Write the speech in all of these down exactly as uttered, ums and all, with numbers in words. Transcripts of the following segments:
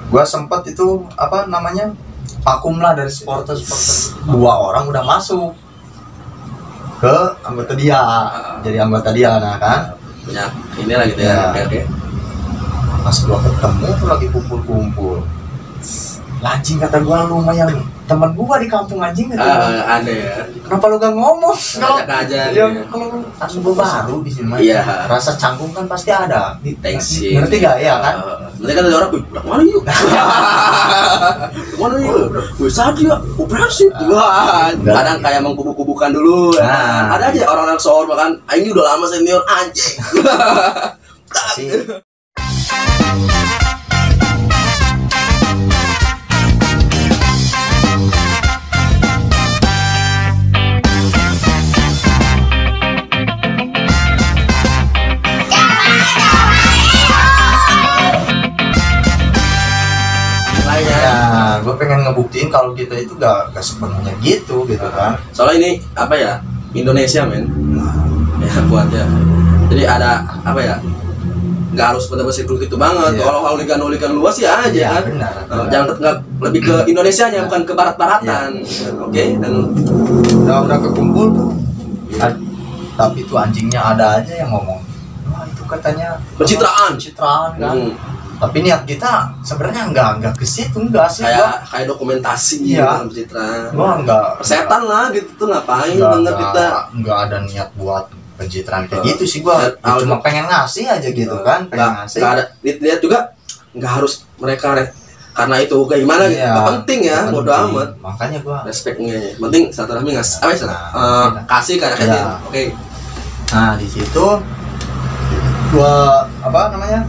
Gua sempet itu apa namanya vakum lah dari supporter supporter. Dua orang udah masuk ke anggota dia, uh, jadi anggota dia, nah kan. Punya ini lah gitu ya. Oke oke. Pas gua ketemu tuh lagi kumpul-kumpul. Anjing kata gua lumayan temen gua di kampung anjing gitu. Uh, ada ya. Kenapa lu gak ngomong? Kalau aja ya, kalau lu kan gua baru di sini mah. Iya. Rasa canggung kan pasti ada. Tensi. Ngerti gak ya kan? Nanti kan ada orang, "Wih, udah kemana yuk?" "Kemana yuk?" "Wih, saat dia operasi." Wah, kadang kayak mengkubu-kubukan dulu. Nah. Ada aja orang-orang soal bahkan, "Ini udah lama senior anjing." Ya, gue pengen ngebuktiin kalau kita itu gak, gak sepenuhnya gitu gitu kan. Soalnya ini apa ya, Indonesia men ya buat ya, jadi ada apa ya, nggak harus benar-benar sirkuit itu banget. Kalau yeah. Hooligan-hooligan luas ya aja yeah, kan benar, benar. Jangan nggak lebih ke Indonesia nya bukan ke barat-baratan yeah. Oke okay? Dan udah udah kekumpul tuh yeah. Tapi tuh anjingnya ada aja yang ngomong, wah itu katanya pencitraan pencitraan kan. hmm. Tapi niat kita sebenarnya enggak enggak ke situ, enggak sih. Kayak kayak dokumentasi iya. Gitu pencitraan. Gua enggak setan lah gitu tuh, ngapain enggak, denger kita. Enggak ada niat buat pencitraan kayak gitu sih gua. Ya, cuma pengen ngasih aja gitu uh, kan, pengen enggak, ngasih. Enggak ada lihat juga enggak harus mereka karena itu kayak gimana iya, gitu. Penting ya, bodo amat. Makanya gua respeknya. Penting satu rahmi ngasih apa ya? Nah, uh, kasih karena ya. Oke. Okay. Nah, di situ gua apa namanya?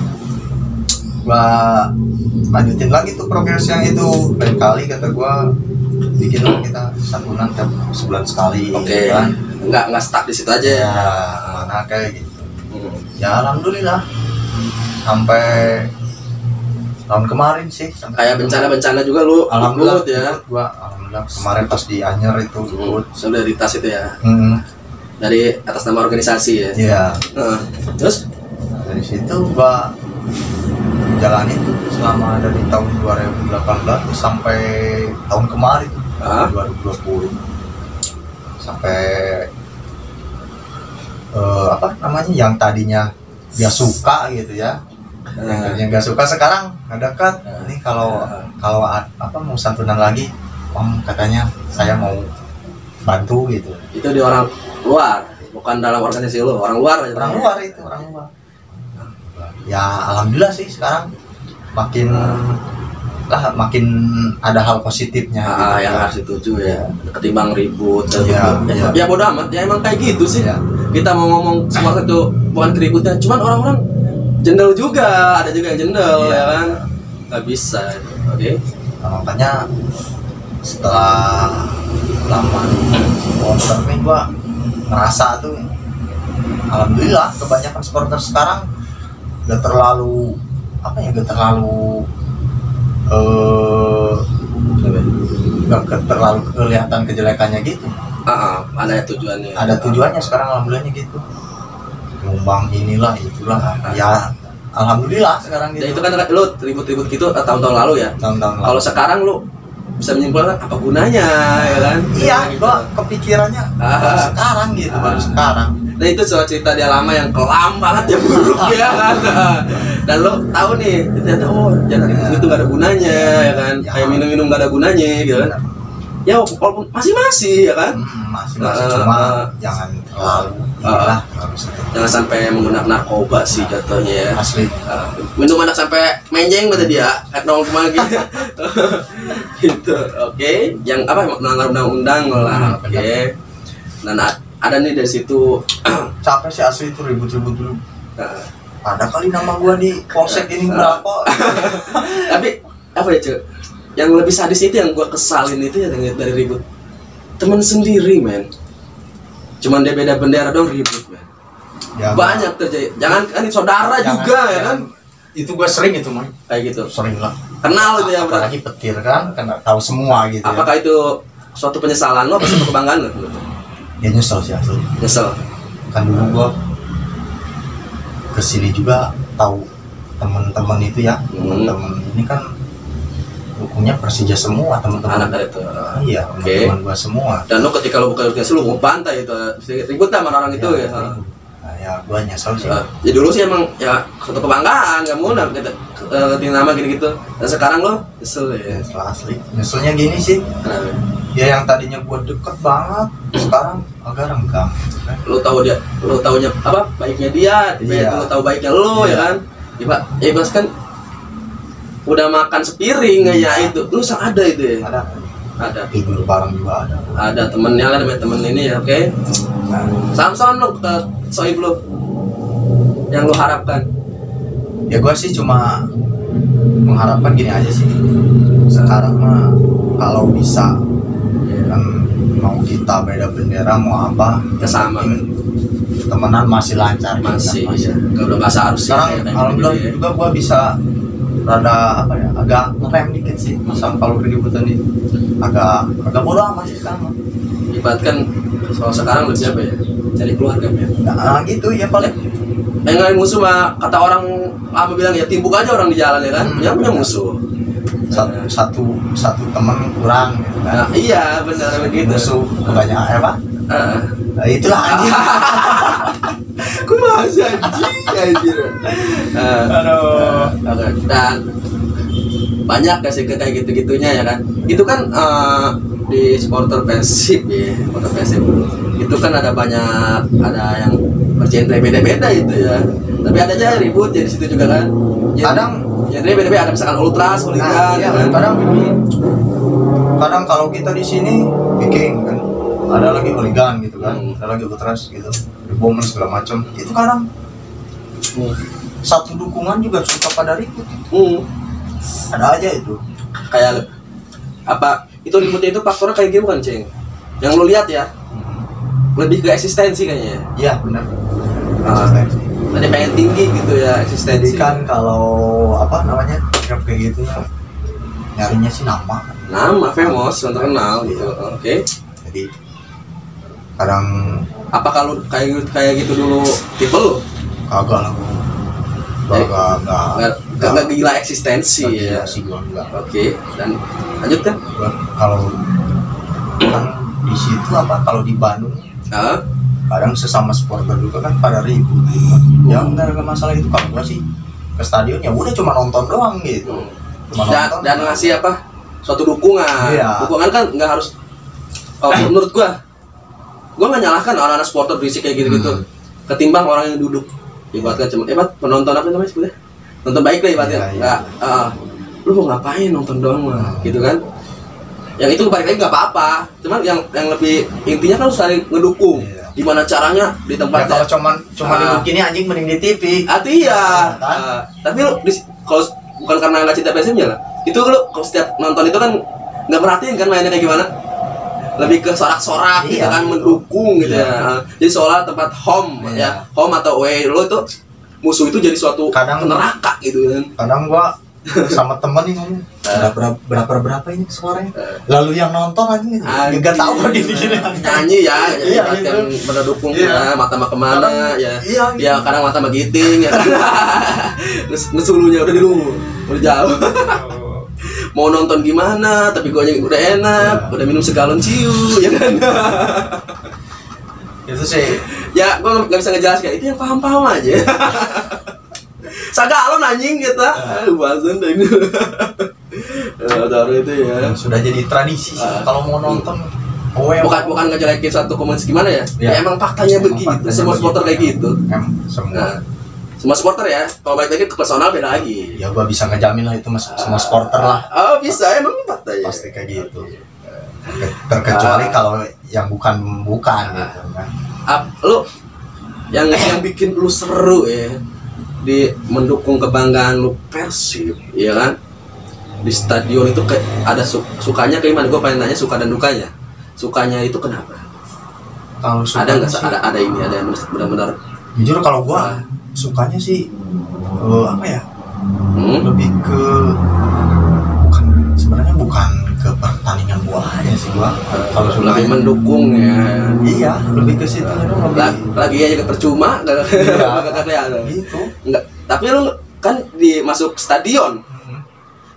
Gua lanjutin lagi tuh progres yang itu. Lain kali kata gua bikin lah kita santunan tiap sebulan sekali. Oke. Okay. Kan? Enggak enggak stuck di situ aja ya. Mana kayak gitu. Hmm. Ya alhamdulillah sampai tahun kemarin sih. Kayak bencana-bencana juga lu alhamdulillah ikut ya. Gua alhamdulillah kemarin pas di Anyer itu ikut. Hmm. Solidaritas itu ya. Hmm. Dari atas nama organisasi ya. Iya. Uh. Terus dari situ gua jalanin tuh selama dari tahun dua ribu delapan belas sampai tahun kemarin tuh ah? dua ribu dua puluh sampai uh, apa namanya yang tadinya dia suka gitu ya, uh. yang tadinya nggak suka sekarang nggak dekat. Uh. Ini kalau uh. kalau apa mau santunan lagi, om katanya saya mau bantu gitu. Itu di orang luar, bukan dalam organisasi lo, orang luar. Orang luar itu orang luar. Ya alhamdulillah sih sekarang makin lah makin ada hal positifnya. Ah, gitu. Yang harus dituju ya, ketimbang ribut. Ya, ya, ya, ya bodo amat ya, emang kayak gitu sih. Ya. Kita mau ngomong semua itu bukan keributnya, cuman orang-orang jendel juga, ada juga yang jendel ya, ya kan, nggak bisa. Oke. Okay. Nah, makanya setelah lama supporter ini gua ngerasa tuh alhamdulillah kebanyakan supporter sekarang gak terlalu apa ya gak terlalu uh, gak terlalu kelihatan kejelekannya gitu. Uh, ada tujuannya. Ada tujuannya sekarang alhamdulillahnya gitu. Nyumbang inilah itulah uh, ya alhamdulillah sekarang gitu. Dan itu kan lu ribut-ribut gitu tahun-tahun lalu ya. Tahun-tahun lalu. Kalau sekarang lu bisa menyimpulkan apa gunanya ya kan? Iya, gua kepikirannya ah. baru sekarang gitu, ah. baru sekarang. Nah itu soal cerita dia lama yang kelam banget ya buruk ya kan. Dan lo tahu nih ternyata oh jangan ribut itu gak ada gunanya ya kan, ya. Kayak minum-minum gak ada gunanya gitu kan. Ya walaupun masih-masih ya kan, hmm, masih-masih uh, cuma uh, jangan terlalu uh, lah, jangan sampai menggunakan narkoba sih jatuhnya ya. Asli. Uh, minum anak sampai menjeng berarti dia kayak nol kemana gitu. Gitu, oke. Okay. Yang apa melanggar undang-undang lah, oke. Okay. Dan ada nih dari situ capek sih asli itu ribut-ribut dulu. Uh, ada kali nama gua di polsek ini berapa? Tapi apa ya cuy? Yang lebih sadis itu yang gue kesalin itu ya dari ribut teman sendiri men, cuman dia beda bendera dong ribut men. Ya, banyak terjadi, jangan kan saudara jangan, juga ya kan. Itu gue sering itu man, kayak gitu sering lah kenal itu ya, apalagi petir kan kena tahu semua gitu. Apakah ya? Itu suatu penyesalan lo apa suatu kebanggaan lo? Ya nyesel sih asli, nyesel kan dulu gue kesini juga tahu teman-teman itu ya, teman-teman ini ini kan dukungnya Persija semua teman-teman. Anak itu. Iya, Oke. teman-teman gua semua. Dan lu ketika lu buka organisasi lu mau bantai itu, ribut sama orang itu ya. Ya, nah, ya gua nyesel sih. Uh, ya dulu sih emang ya satu kebanggaan, nggak mau nak kita uh, nama gitu-gitu. Dan sekarang lo nyesel ya. Nyesel asli. Nyeselnya gini sih. Kenapa? Ya yang tadinya gua deket banget, sekarang agak renggang. Lu tahu dia, lu taunya apa? Baiknya dia, Iya. lu tahu baiknya lu Iya. ya kan? Ya Pak, ya Mas kan udah makan sepiring Iya. ya itu. Lu sang ada itu ya? Ada Ada. tidur bareng juga ada. Ada temennya lah, namanya temen ini ya, oke? Nah, Samson lu ke Soib lu yang lu harapkan. ya gua sih cuma mengharapkan gini aja sih. Sekarang mah kalau bisa kan mau kita beda bendera mau apa Ya sama, yang penting temenan masih lancar Masih, gitu ya. kan, Gak udah nggak seharusnya sekarang kayak- kayak alhamdulillah gitu ya. juga gua bisa rada apa ya agak ngerem dikit sih masa kalau keributan ini agak agak bodoh amat sih sekarang. Ibaratkan soal sekarang lebih apa ya? Cari keluarga ya. Nah gitu ya paling Yang ngalahin musuh mah kata orang lama bilang ya timbuk aja orang di jalan ya kan, Hmm. yang punya musuh. satu satu, satu teman kurang gitu kan. Nah, iya benar begitu. Musuh banyak apa? Ah. Nah, itulah anjing. Aku masih anjing anjir. Ah. Aduh. Oke. Dan banyak kasih ke kayak gitu-gitunya ya kan. Itu kan eh, di supporter Persib ya, supporter Persib. Itu kan ada banyak ada yang bergenre beda-beda itu ya. Tapi ada aja ribut ya di situ juga kan. Genre- Kadang genre beda-beda, ada misalkan ultras, hooligan, Nah, iya, ya kan? kadang kadang kalau kita di sini bikin kan ada lagi hooligan gitu kan, Hmm. ada lagi ultras gitu, bomen segala macam. Itu kadang Hmm. satu dukungan juga suka pada ribut. Hmm. Ada aja itu. Kayak apa? Itu ributnya itu faktornya kayak gitu kan, Ceng? Yang lu lihat ya, lebih ke eksistensi kayaknya. Iya benar. Ah. Eksistensi. Tadi pengen tinggi gitu ya Jadi eksistensi. kan kalau apa namanya grab kayak gitu ya, nyarinya sih nama. Nama famous, terkenal gitu. Oke. Jadi kadang Apa kalau kayak kayak gitu dulu tipe lu? kagak lah gua. Gua Eh, Gak gak Nggak nggak nggak gila eksistensi ya. sih gua enggak. Oke. Dan lanjut kan? Gua kalau kan di situ apa kalau di Bandung Ah, kadang sesama supporter juga kan pada ribut gitu. Ya enggak ada masalah itu kalau gua sih ke stadion ya udah cuma nonton doang gitu. Cuma dan nonton. dan ngasih apa? Suatu dukungan. Iya. Dukungan kan nggak harus. Oh, menurut gua, gua nggak nyalahkan orang-orang supporter berisik kayak gitu-gitu. Hmm. Ketimbang orang yang duduk. Ibaratkan cuma, ibarat penonton apa namanya sebetulnya? Nonton baik lah ibaratnya. Iya, iya. Nggak, ah, lu mau ngapain nonton doang mah, Hmm. gitu kan? Yang itu balik lagi nggak apa-apa. Cuman yang yang lebih intinya kan harus saling ngedukung. Iya. Gimana caranya di Ya tempatnya? kalau cuman cuman Ah. duduk gini anjing mending di T V. Hati ya. Kan? Ah, tapi lu di- kalau bukan karena nggak cinta Persib ya lah. Itu lu kalau setiap nonton itu kan nggak perhatiin kan mainnya kayak gimana. Lebih ke sorak-sorak gitu Iya, kan, gitu. mendukung gitu Iya. ya. Ah, Jadi seolah tempat home Iya. ya, home atau away lu itu musuh itu jadi suatu Kadang- neraka gitu kan. Kadang gua sama temen nih ngomong berapa berapa berapa ini suaranya. Lalu yang nonton aja nih enggak tahu kok gini gini. Nyanyi ya, Iya, ya, gitu. yang mendukung Iya. ya, mata mah kemana Kadang- ya. iya, gitu. Ya kadang mata mah giting ya. Nges- Ngesulunya udah di lu, udah jauh. Mau nonton gimana, tapi gue udah enak, Iya. udah minum segalon ciu, ya kan? Itu sih Ya, gue nggak bisa ngejelasin, itu yang paham-paham aja. Sagalon anjing kita, aduh bahasan deh ini. Taruh itu ya. sudah jadi tradisi sih Ah. kalau mau nonton. Oh, ya, Bukan bukan ngejelekin satu komen gimana ya? Iya. Ya emang faktanya Emang begitu, faktanya semua supporter kayak begitu. gitu. Em semua. Nah, semua supporter ya, kalau balik lagi ke personal beda lagi. Ya gua bisa ngejamin lah itu mas, semua supporter lah Oh bisa, emang faktanya. pasti kayak gitu. Terkecuali Ah. kalau yang bukan bukan gitu kan. Ap, lu yang yang bikin lu seru ya di mendukung kebanggaan lu Persib, ya kan? Di stadion itu kayak ada su sukanya kayak gimana? Gue pengen nanya suka dan dukanya. Sukanya itu kenapa? Kalau Ada sukanya nggak? sih, Ada ada ini, ada yang benar-benar. jujur kalau gua Ah. sukanya sih eh, apa ya? Hmm? Lebih ke bukan sebenarnya bukan ke pertandingan gua aja sih gua. Kalau Lebih sukanya mendukung ya. iya, lebih ke situ dong lebih. Lagi, lagi aja ke percuma, nggak Iya. nggak kelihatan. Gitu. Nggak. Tapi lu kan di masuk stadion, Hmm.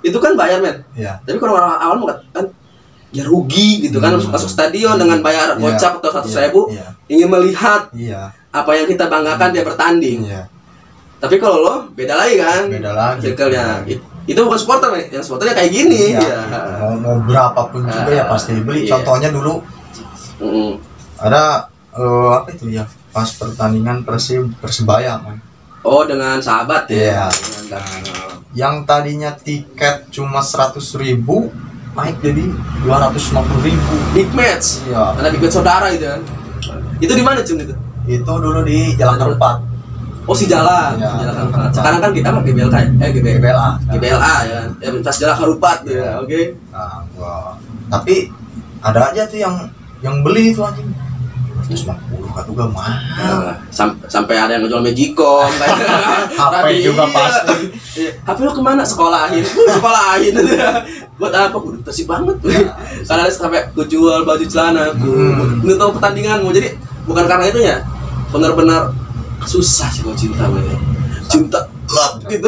itu kan bayar men. Iya. Tapi kalau orang awal mau kan ya rugi gitu kan, masuk, masuk stadion dengan bayar gocap atau seratus ribu, iya. ingin melihat iya. apa yang kita banggakan dia bertanding. Iya. Tapi kalau lo beda lagi kan, beda lagi. circle-nya. Itu bukan supporter nih, yang supporternya kayak gini. Iya, ya. Mau, mau berapapun juga uh, ya pasti dibeli. Iya. Contohnya dulu mm. ada uh, apa itu ya, pas pertandingan Persib Persebaya kan. Oh, dengan sahabat ya. Iya. Nah, yang tadinya tiket cuma seratus ribu naik jadi dua ratus lima puluh ribu. Big match. Iya. Karena big match saudara gitu kan. Itu di mana Cum itu? Itu dulu di Jalan Keempat. Oh, si Jalan. Ya, Jalan Keempat. Sekarang kan kita mah G B L K ya. Eh G B L A. G B L A ya. Ya Universitas Jalan Keempat ya. ya. Oke. Okay. Nah, gua tapi ada aja tuh yang yang beli itu anjing. seratus lima puluh kata gua mahal. Nah, sam sampai ada yang ngejual Magicom H P juga pasti. H P lo kemana? Sekolahin. Sekolahin. Buat apa? Udah bersih banget. Nah, karena sampai gue jual baju celana, gue hmm. tahu pertandinganmu. Jadi bukan karena itu ya. Benar-benar susah sih gue cinta gue. Cinta love gitu.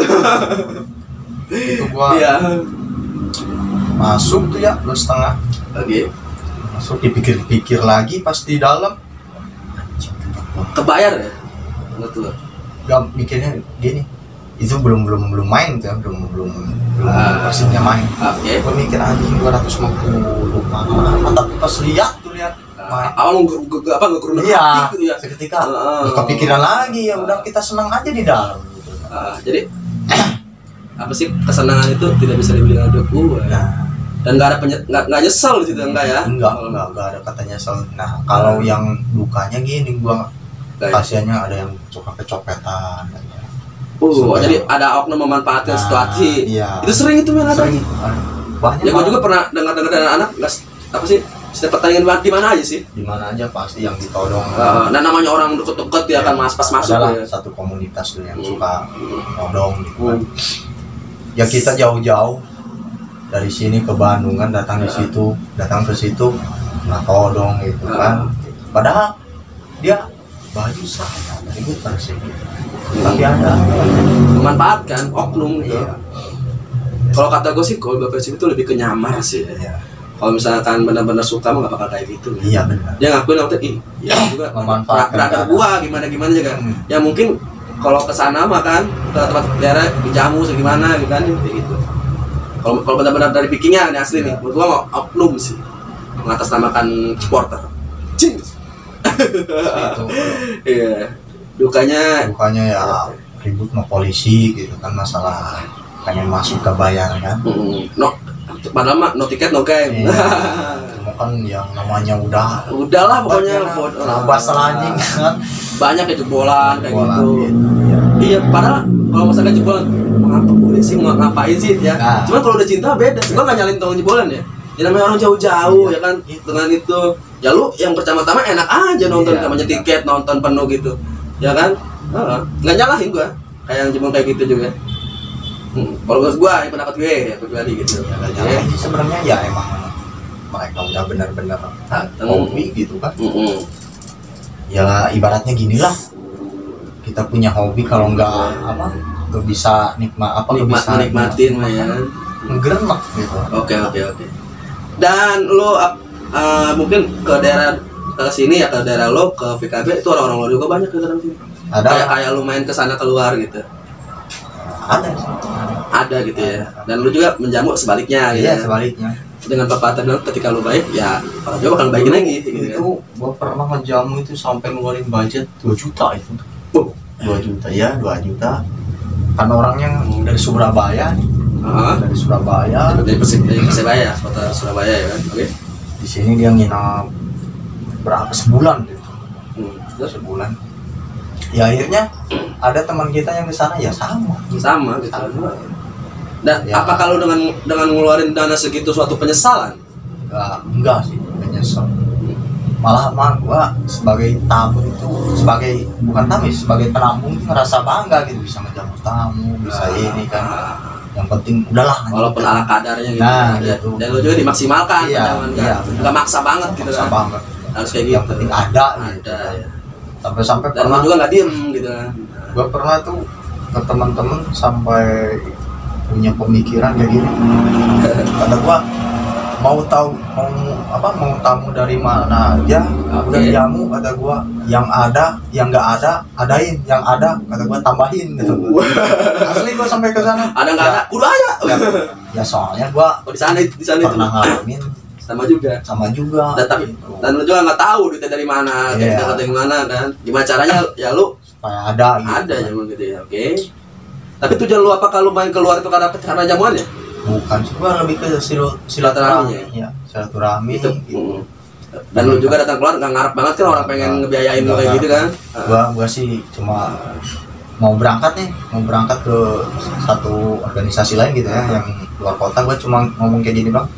Itu gua. Iya. Masuk tuh ya dua setengah. Oke. Okay. Masuk dipikir-pikir lagi pas di dalam. Kebayar ya? Betul. Gak mikirnya gini, itu belum belum belum main tuh ya, belum belum belum uh, Persibnya main. Oke. Okay. Gue mikir anjing dua ratus lima puluh mahal, tapi pas lihat tuh lihat. Uh, awal nggak apa nggak kurun iya, gitu ya. Seketika uh, uh, kepikiran lagi ya udah kita senang aja di dalam. Gitu. Uh, jadi apa sih kesenangan itu tidak bisa dibeli dengan duit gue. Nah. Dan nggak ada penyet nggak nggak nyesel gitu enggak ya? Enggak enggak enggak ada kata nyesel. Nah kalau uh, yang dukanya gini gua kasihannya ada yang suka kecopetan. Oh, uh, jadi ada oknum memanfaatkan nah, situasi. Iya. Itu sering itu yang ada. Sering. Banyak. Ya gue juga pernah dengar-dengar dari anak nggak apa sih? Setiap pertandingan di mana aja sih? Di mana aja pasti yang ditodong. Uh, nah namanya orang deket-deket ya, ya kan mas pas masuk ya. Satu komunitas tuh yang hmm. suka todong gitu kan. Hmm. Ya kita jauh-jauh dari sini ke Bandung kan datang ya. Di situ, datang ke situ, nah todong gitu ya. Kan. Padahal dia baju sama ribut Persib gitu. Tapi ada memanfaatkan oknum gitu. Iya. Kalau kata gue sih kalau Persib itu lebih ke nyamar sih. Ya. Kalau misalkan benar-benar suka mah gak bakal kayak gitu. Iya benar. Dia ngakuin waktu ih, ya juga memanfaatkan gua gimana gimana juga. Hmm. Ya mungkin kalau ke sana mah kan ke tempat daerah dijamu segimana gitu kan kayak gitu. Kalau kalau benar-benar dari pikirnya ini asli nih, menurut gua mau oknum sih mengatasnamakan supporter. Cing. Iya. Dukanya dukanya ya ribut sama polisi gitu kan masalah pengen masuk ke bayar kan. Mm, no, padahal mah no tiket no game. Iya, cuma kan yang namanya udah udahlah pokoknya nabas anjing kan. Banyak ya jebolan kayak jebolan, gitu. gitu. Iya. Iya, padahal kalau masalah jebolan ngapa boleh sih mau ngapain sih ya. Nah. Cuma kalau udah cinta beda. Gua enggak nyalin tolong jebolan ya. Ya namanya orang jauh-jauh iya. Ya kan gitu. Dengan itu ya lu yang pertama-tama enak aja nonton iya, namanya tiket nonton penuh gitu. Ya kan? Heeh. Enggak nyalahin gua. Kayak yang jebol kayak gitu juga. Hmm. Kalau menurut gua yang pendapat gue ya pribadi gitu. Ya, ya. Sih sebenarnya ya emang mereka udah benar-benar hobi gitu kan. Mm-hmm. Ya ibaratnya gini lah. Kita punya hobi kalau nggak apa tuh bisa nikmat apa Nikmat, bisa nikmatin lah ya. Ngeremek gitu. Oke oke oke. Dan lo uh, mungkin ke daerah ke sini ya ke daerah lo ke V K B itu orang-orang lo juga banyak ke dalam sini. Ada kayak kayak lu main ke sana keluar gitu. Ada. Ada gitu ya. Dan lu juga menjamu sebaliknya gitu. Iya, sebaliknya. Dengan pepatah bilang ketika lu baik ya orang juga bakal baikin lagi gitu. Itu gua pernah ngejamu itu sampai ngeluarin budget dua juta itu. Oh, dua juta ya, dua juta. Karena orangnya dari Surabaya nih. Uh-huh. Dari Surabaya. Dari Persebaya, kota Surabaya ya kan. Oke. Okay. Di sini dia nginap berapa sebulan gitu. Hmm, sebulan. Ya akhirnya ada teman kita yang di sana ya sama sama gitu. Sama. Dan ya. Apa kalau dengan dengan ngeluarin dana segitu suatu penyesalan? Enggak, enggak sih menyesal. Malah mah gua sebagai tamu itu sebagai bukan tamu sebagai penambung itu ngerasa bangga gitu bisa menjamu tamu, bisa nah, ini kan. Yang penting udahlah walaupun ala kadarnya gitu. Nah, gitu. Dan lu juga dimaksimalkan iya, iya, enggak maksa banget gitu maksa kan. Banget. Harus kayak gitu. Yang penting ada ada gitu. Ya. Sampai-sampai pernah juga nggak diem gitu kan. Gua pernah tuh ke teman-teman sampai punya pemikiran kayak gini. Kata gua mau tahu mau apa mau tamu dari mana aja Oke. udah jamu, kata gua yang ada yang nggak ada adain, yang ada kata gua tambahin gitu. Asli gua sampai ke sana Ada nggak ya, ada? Kudu ada. ya, ya soalnya gua Oh, di sana di sana itu pernah ngalamin sama juga. sama juga Dan tapi gitu. dan lu juga nggak tahu duitnya dari mana, Iya. duitnya dari mana kan? Gimana caranya? Ya lu supaya ada gitu. ada jamuan gitu ya, oke. Tapi tujuan lu apa kalau main keluar itu karena karena jamuannya? Bukan sih, gua lebih ke silu- silaturahmi ya, silaturahmi Itu. gitu. Dan lu juga datang keluar nggak ngarep banget kan orang pengen ngebiayain lu kayak gitu kan? Gua gua sih cuma mau berangkat nih, mau berangkat ke satu organisasi lain gitu ya, yang luar kota. Gua cuma ngomong kayak gini bang,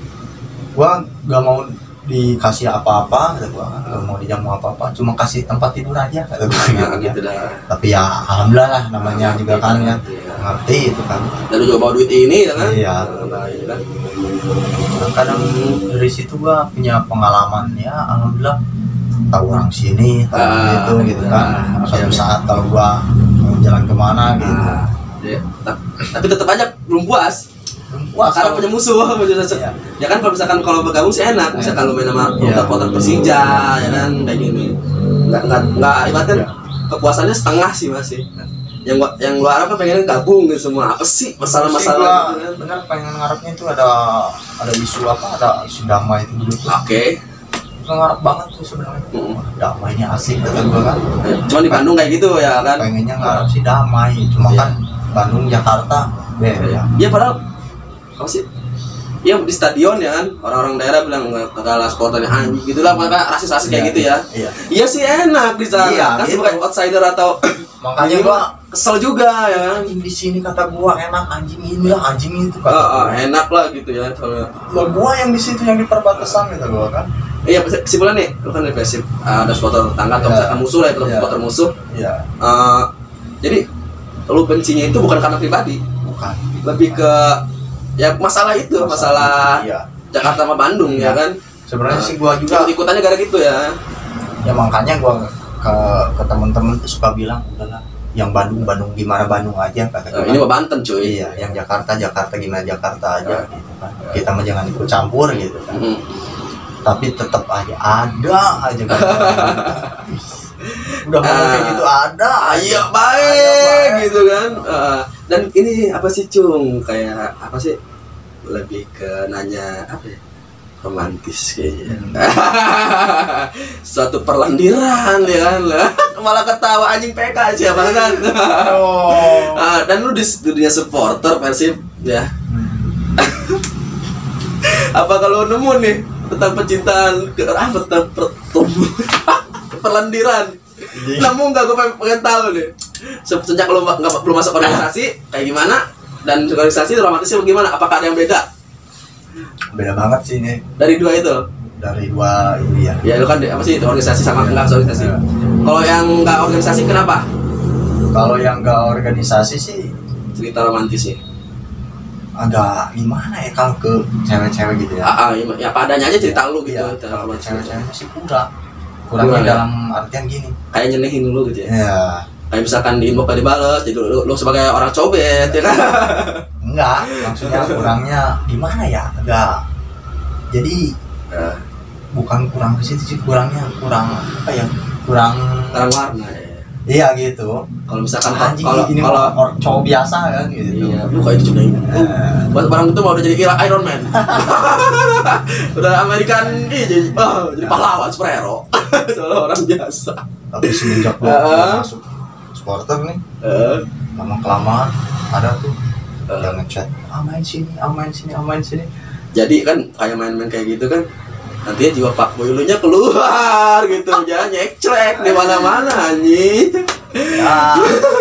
gua gak mau dikasih apa-apa, kata gua gak mau dijamu apa-apa, cuma kasih tempat tidur aja, kata gua Nah, gitu, gitu ya. dah. Tapi ya alhamdulillah lah, namanya Ngerti, juga kan ya, ngerti, ya. ngerti itu kan. Dan lu juga bawa duit ini ya kan? Iya. Nah, itu kan. Nah, kadang dari situ gua punya pengalaman ya, alhamdulillah tahu orang sini, tahu Ah, itu gitu kan. ah, Suatu oke, oke. saat kalau gua mau jalan kemana gitu, Nah, ya, ta- tapi tetap aja belum puas. wah Karena kalau- punya musuh, punya musuh. Iya. Ya kan kalau misalkan kalau bergabung sih enak, misalkan lu main sama Iya. supporter Persija, ya kan kayak gini. Nggak nggak nggak ibaratnya Iya. kepuasannya setengah sih masih. Yang gua yang gua harap kan pengen gabung gitu semua. Apa sih Sih, gua masalah-masalah gitu kan? bener pengen ngarepnya itu ada ada isu apa, ada isu damai itu dulu tuh. Oke. Gua ngarep banget tuh sebenarnya. Mm. Damainya asik kata gua kan. Cuma di Bandung kayak gitu ya kan. Pengennya ngarep sih damai, cuma Iya. kan Bandung Jakarta beda ya. Iya padahal apa sih? Iya di stadion ya kan orang-orang daerah bilang nggak kalah supporternya anjing gitulah, pokoknya rasis-rasis kayak Iya, gitu ya. Iya. Iya sih enak di sana. Iya, Kan gitu. sebagai outsider atau Makanya anjing gua kesel juga ya kan. anjing di sini kata gua enak, anjing ini lah, anjing itu kata Ah, ah, gua. enak lah gitu ya soalnya. Lah gua yang di situ yang di perbatasan gitu gua kan. Iya kesimpulan nih, lu kan dari Persib ada supporter tetangga atau Iya. misalkan musuh lah, itu Iya. supporter musuh. Iya, Eh, jadi lu bencinya itu bukan karena pribadi, bukan. lebih ke ya masalah itu, masalah Iya. Jakarta sama Bandung ya Iya. kan. Sebenarnya Nah, sih gua juga ikut-ikutannya gara gitu ya. ya makanya gua ke ke teman-teman tuh suka bilang udahlah yang Bandung Bandung gimana Bandung aja kata Nah, gua. ini mah Banten cuy. Iya, yang Jakarta Jakarta gimana Jakarta aja Nah. gitu kan. Kita mah jangan ikut campur gitu kan. Mhm. Tapi tetap aja ada aja kan. Udah ngomong kayak Ah. gitu ada Ayo aja. baik Ayo, gitu kan. Eh, dan ini apa sih Cung, kayak apa sih, lebih ke nanya apa ya, romantis kayaknya. Hmm. Suatu perlendiran ya kan lah. Malah ketawa anjing P K siapa kan. Oh. Ah, dan lu di dunia supporter Persib ya. Apa kalau nemu nih tentang percintaan ke apa tentang per- perlendiran? Nemu nggak, gue pengen, pengen tahu nih. Se- Sejak lu nggak belum masuk organisasi kayak gimana, dan organisasi romantisnya bagaimana? Apakah ada yang beda Beda banget sih ini dari dua itu? dari dua ini ya. Ya lu kan apa sih, organisasi sama enggak organisasi? Iya. Kalau yang nggak organisasi kenapa? Kalau yang enggak organisasi sih Cerita romantisnya. agak gimana ya kalau ke cewek-cewek gitu ya. Ah, ah, ya, ya padanya aja cerita lu gitu. Iya, Cerita kalau ke romantisnya. cewek-ceweknya sih kurang. Kurangnya Kurang ya? dalam artian gini. Kayak nyenehin dulu gitu ya. Ya, Kayak misalkan di inbox gak dibales, jadi lu, lu sebagai orang cobet ya kan? enggak, maksudnya kurangnya gimana ya? Agak jadi Eh, bukan kurang ke situ sih, kurangnya kurang apa ya? Kurang Terang warna ya. iya gitu. Kalau misalkan Anjing kalau ini kalau kalau orang cowok biasa kan gitu. iya, lu kayak itu cuma ini. Eh, Buat barang itu mau udah jadi kira Iron Man. Udah American ini jadi, oh, jadi pahlawan superhero. Soalnya orang biasa. tapi semenjak gua Ah. masuk supporter nih, Eh, lama kelamaan ada tuh Eh. yang ngechat, ah main sini, ah main sini, ah main sini. jadi kan kayak main-main kayak gitu kan, nantinya jiwa pak boy lu nya keluar gitu, jangan nyekclek di mana-mana anjing. Ya.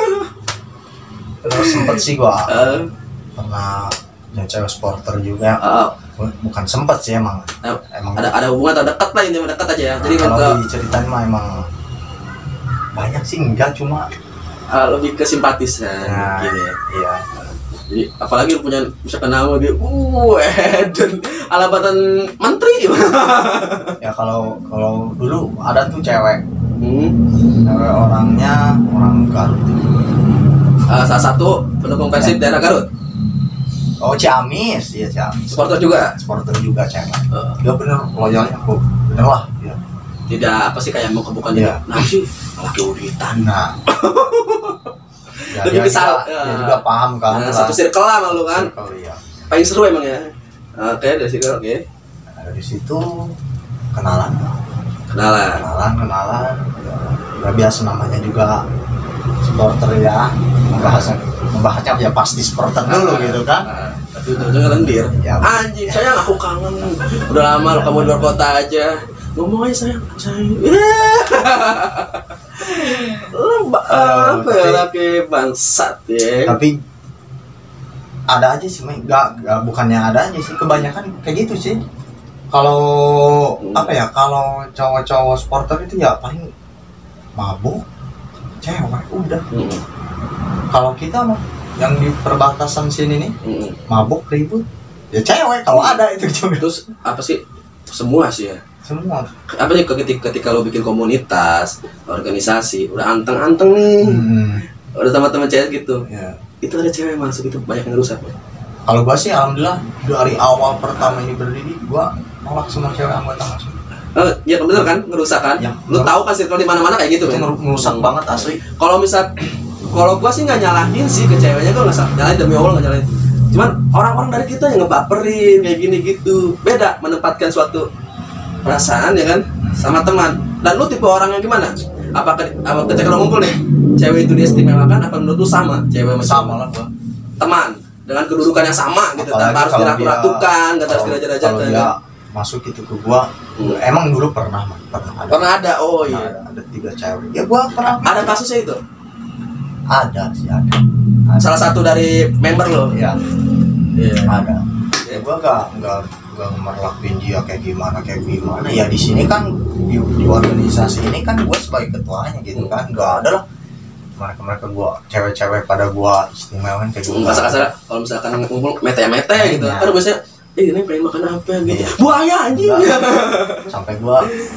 Terus sempet sih gua Eh, pernah yang cewek supporter juga. oh, Bukan sempet sih emang. Nah, Emang ada ada hubungan terdekat lah, ini dekat aja ya. Jadi nah, kalau kalau diceritain mah emang banyak sih, enggak cuma uh, lebih ke simpatis ya, nah, mungkin ya. iya. Jadi apalagi lu punya misalkan nama dia, uh, dan alabatan menteri. Ya kalau kalau dulu ada tuh cewek, hmm. cewek orangnya orang Garut. Uh, salah satu pendukung Persib daerah Garut. Oh Ciamis, iya Ciamis. Supporter juga. Supporter juga cewek. Uh. Dia bener loyalnya kok, bener lah dia. Tidak apa sih kayak mau kebukan Iya. Nah sih laki uritan. Nah. Ya, Lebih dia, kesal. juga, dia juga paham kan. Nah, satu circle lah sama lu kan. Circle, iya. Paling seru emang ya. Oke, dari circle oke. Nah, dari situ kenalan. Kenalan. Kenalan, kenalan. Ya biasa namanya juga supporter ya. Membahasnya, membahasnya ya pasti supporter dulu gitu kan. Nah, tapi ujung-ujungnya lendir. Ya. Anjing, sayang aku kangen. Udah lama lo kamu di luar kota aja. Ngomong aja sayang, sayang. Lembak apa ya laki bangsat ya. Tapi ada aja sih, enggak, bukannya ada aja sih, kebanyakan kayak gitu sih. Kalau hmm. apa ya, kalau cowok-cowok supporter itu ya paling mabuk, cewek udah. Hmm. Kalau kita mah yang di perbatasan sini nih, hmm. mabuk ribut, ya cewek kalau ada itu juga. Terus apa sih? Semua sih ya. Semua. Apa sih ketika ketika lo bikin komunitas, organisasi, udah anteng-anteng nih, hmm. udah teman-teman cewek gitu, ya. Itu ada cewek masuk itu banyak yang rusak. Kalau gua sih alhamdulillah dari awal pertama ini berdiri, gua nolak semua cewek anggota masuk. Oh, ya bener kan, ngerusak kan? Ya, lu tahu kan circle di mana-mana kayak gitu kan? Ngerusak hmm. banget asli. Kalau misal, kalau gua sih nggak nyalahin sih ke ceweknya, gua nggak nyalahin demi Allah nggak nyalahin. Cuman orang-orang dari kita yang ngebaperin kayak gini gitu, beda menempatkan suatu perasaan ya kan sama teman. Dan lu tipe orang yang gimana? Apa ke, apa ketika lo ngumpul nih cewek itu diistimewakan apa menurut lu sama cewek sama lah gua teman dengan kedudukan yang sama gitu tanpa harus diratu-ratukan nggak harus dirajat-rajat kalau dia masuk itu ke gua hmm. emang dulu pernah pernah ada pernah ada oh iya ada, ada tiga cewek ya gua pernah ada kasusnya itu ada sih ada, ada. Salah satu dari member lo ya yeah. ada ya gua nggak nggak gak merlakuin dia kayak gimana kayak gimana ya di sini kan di, di organisasi ini kan gue sebagai ketuanya gitu kan gak ada lah mereka mereka gue cewek-cewek pada gue istimewain kayak gitu kasar-kasar kalau misalkan ngumpul mete-mete gitu kan biasanya eh ini pengen makan apa gitu ya. Buaya anjing sampai gue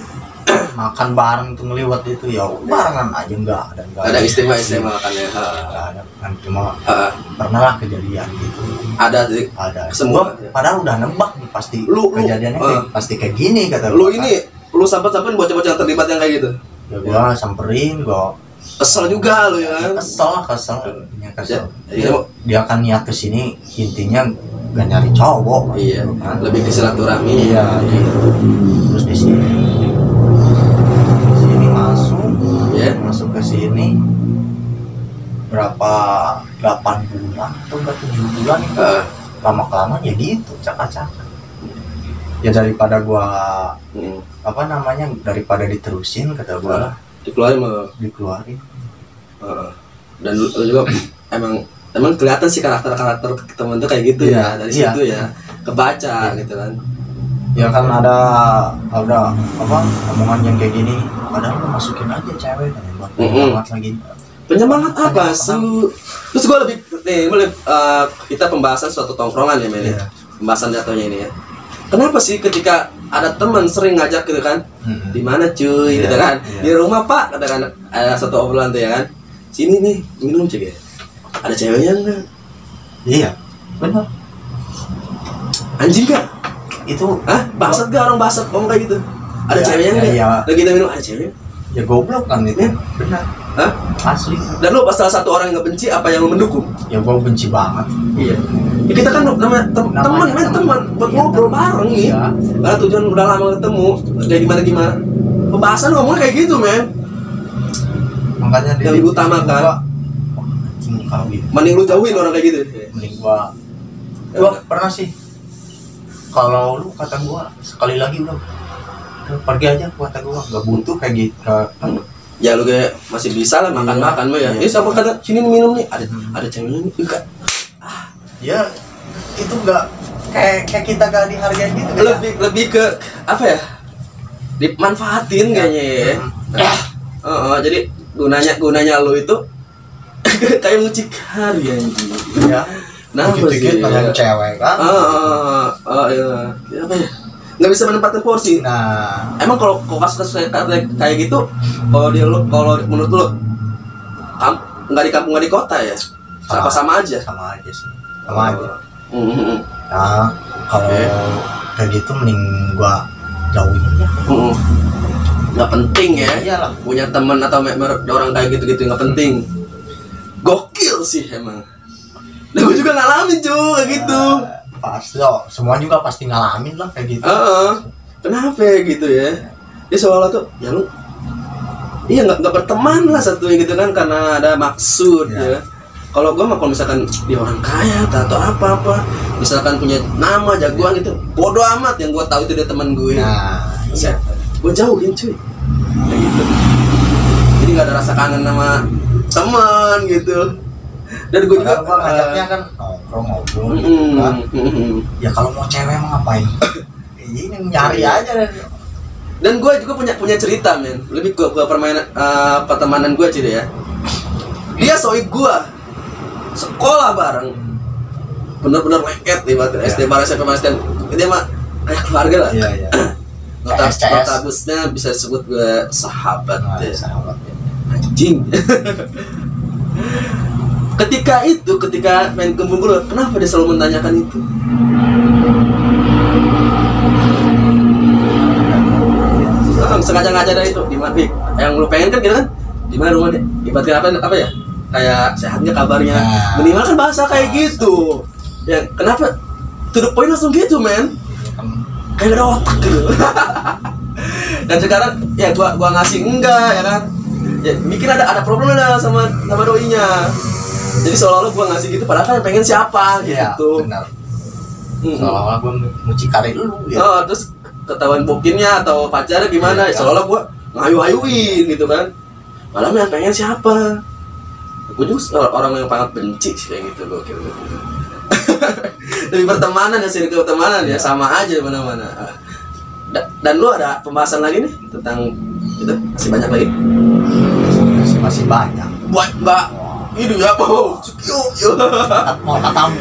makan bareng tuh ngeliwat itu ya barengan aja enggak ada enggak ada istimewa-istimewa makannya enggak ada kan cuma uh, pernah lah kejadian gitu ada sih ada semua gua, padahal udah nembak nih pasti lu, kejadiannya lu, uh, kayak, pasti kayak gini kata lu ini kan. Lu sampai-sampai bocah-bocah yang terlibat yang kayak gitu ya gua samperin gua kesel juga lu ya kan kesel lah kesel ya, kesel ya, dia, dia kan niat kesini intinya gak nyari cowok iya kan? Lebih ke silaturahmi iya gitu terus di sini ya masuk ke sini berapa delapan bulan atau enggak tujuh bulan itu uh. lama kelamaan ya gitu cak-cak ya daripada gua hmm. apa namanya daripada diterusin kata gua uh. dikeluarin mah dikeluarin uh. dan lu juga emang emang kelihatan sih karakter-karakter temen tuh kayak gitu ya, ya dari iya. Situ ya kebaca ya. Gitu kan ya kan ada ada apa omongan yang kayak gini padahal lu masukin aja cewek buat penyemangat mm-hmm. lagi penyemangat apa su terus gue lebih nih boleh uh, kita pembahasan suatu tongkrongan ya men yeah. Pembahasan jatuhnya ini ya kenapa sih ketika ada teman sering ngajak gitu kan mm-hmm. di mana cuy yeah. Gitu kan yeah. Di rumah pak katakan ada satu obrolan tuh ya kan sini nih minum cek ya ada ceweknya enggak iya benar anjing gak itu ah bangsat gak orang bangsat ngomong kayak gitu ada ya, ceweknya enggak ya, ya. Lagi kita minum ada cewek ya goblok kan itu ya. Benar hah asli dan lu pas salah satu orang yang nggak benci apa yang lu mendukung ya gua benci banget iya ya, kita kan namanya tem- teman men teman buat iya, ngobrol bareng nih iya. Karena tujuan udah lama ketemu kayak gimana gimana pembahasan ngomongnya kayak gitu men makanya yang diutamakan mending lu jauhin orang kayak gitu mending gua gua pernah sih kalau lu kata gua sekali lagi udah pergi aja kata gua nggak butuh kayak gitu kan ya lu kayak masih bisa lah makan makan mah ya ini siapa kata sini minum nih ada hmm. ada ceweknya nih enggak ah ya itu enggak kayak kayak kita gak dihargain gitu kan lebih ya? Lebih ke apa ya dimanfaatin ya. Kayaknya ya hmm. ah uh, uh, jadi gunanya gunanya lu itu kayak mucikari anjing ya nah dikit-dikit dengan cewek kan ah uh, uh, uh, ya. Ya apa ya nggak bisa menempatkan porsi. Nah, emang kalau kau kasus kayak kayak gitu, kalau dia lu, kalau menurut lu, nggak di kampung nggak di kota ya, sama sama aja. Sama aja sih, sama oh. aja. Mm-hmm. Nah kalau okay. kayak gitu mending gua jauhin ya. Mm-hmm. Nggak penting ya. Iyalah. Punya teman atau orang kayak gitu-gitu nggak penting. Gokil sih emang. Dan gue juga ngalamin cuy kayak gitu. Uh, pasti loh, semua juga pasti ngalamin lah kayak gitu. Uh-uh. Kenapa ya gitu ya? Dia seolah tuh, ya lu, iya nggak nggak berteman lah satunya gitu kan karena ada maksud ya. ya. Kalau gue mah kalau misalkan dia orang kaya atau apa-apa, misalkan punya nama jagoan gitu, bodoh amat, yang gue tahu itu dia teman gue. Nah, iya. Gue jauhin cuy. Kayak gitu. Jadi nggak ada rasa kangen sama teman gitu. Dan gue juga gua ngajaknya kan nongkrong ngobrol gitu mm, kan. Mm, mm. Ya kalau mau cewek emang ngapain? Ini nyari aja dan dan gue juga punya punya cerita men, lebih ke, ke permainan uh, pertemanan gue aja deh ya. Dia sohib gue, sekolah bareng, bener-bener leket ibaratnya. S D bareng S M P bareng S D M. Dia mah kayak keluarga lah. Iya iya. Nota notabusnya bisa disebut gue sahabat nah, ya. Sahabat ya. Anjing. Ketika itu, ketika main kumpul-kumpul, kenapa dia selalu menanyakan itu? Oh, sengaja ngajar dari itu, di mana? Yang lu pengen kan, kita kan? Di mana rumahnya? Ibaratnya apa? Apa ya? Kayak sehatnya kabarnya. Nah. Minimal kan bahasa kayak gitu. Ya kenapa? To the point langsung gitu, men. Kayak ada otak gitu. Dan sekarang, ya gua gua ngasih enggak, ya kan? Ya mikir ada ada problem ada sama sama doinya. Jadi seolah-olah gue ngasih gitu padahal kan yang pengen siapa gitu. Iya, benar. Mm-hmm. Seolah-olah gue mucikari lu gitu. Oh, terus ketahuan bokinnya atau pacarnya gimana? Iya, seolah-olah gue ngayu-ayuin gitu kan. Padahal yang pengen siapa? Gue juga orang yang sangat benci sih kayak gitu gokil. Dari pertemanan ya sih ke pertemanan ya sama aja mana-mana. Dan lu ada pembahasan lagi nih tentang itu masih banyak lagi? Masih masih banyak. Buat Mbak itu ya boh, yuk, mau katamu.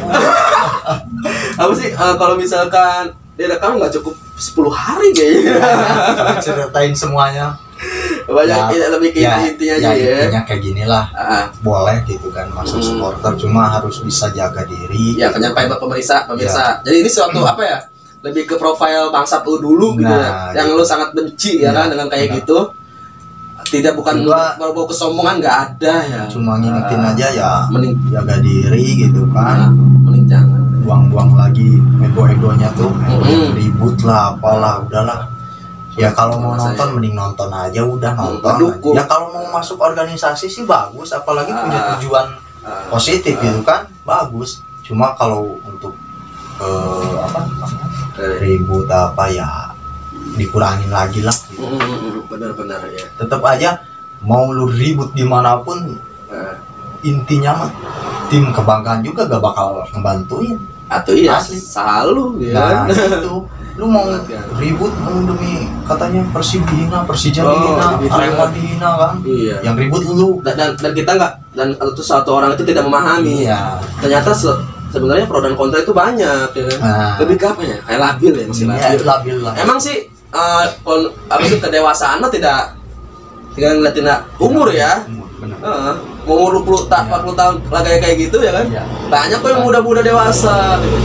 Apa sih uh, kalau misalkan dia rekam nggak cukup sepuluh hari kayaknya. Ceritain semuanya. Banyak ya, lebih ke ya, intinya ya, aja ya. Intinya kayak ginilah. Uh. Boleh gitu kan masuk hmm. supporter, cuma harus bisa jaga diri. Ya penyampaian buat pemirsa, pemirsa. Ya. Jadi ini suatu hmm. apa ya? Lebih ke profil bangsat lu dulu gitu nah, ya. Yang gitu. Lu sangat benci ya, ya kan dengan kayak nah. gitu. Tidak bukan bawa kesombongan nggak ada ya. Cuma ngingetin uh, aja ya. Mending jaga diri gitu kan. Nah, mending jangan. Buang-buang lagi ego-egonya tuh. Mm-hmm. Ribut lah, apalah, udahlah. Ya kalau mau nonton saya. mending nonton aja udah nonton. Aja. Ya kalau mau masuk organisasi sih bagus, apalagi uh, punya tujuan uh, positif uh, gitu kan, bagus. Cuma kalau untuk uh, apa ribut apa ya dikurangin lagi lah gitu. Mm, benar-benar ya. Tetap aja mau lu ribut dimanapun uh. intinya mah tim kebanggaan juga gak bakal ngebantuin. Atau iya asli selalu ya. Nah, itu lu mau ribut demi katanya Persibina, Persijabina, oh, Arema Dina kan. Iya. Yang ribut lu dan dan, dan kita nggak dan itu satu orang itu tidak memahami. Iya. Ternyata se- sebenarnya pro dan kontra itu banyak ya kan. Nah. Lebih ke apa ya? Kayak labil ya masih labil. Ya, labil lah. Emang sih uh, kon, apa itu kedewasaan mah tidak tidak ngeliatin umur ya. Benar. Uh, mau umur dua puluh tak empat puluh tahun lah kayak kayak gitu ya kan. Iya. Banyak kok yang muda-muda dewasa gitu.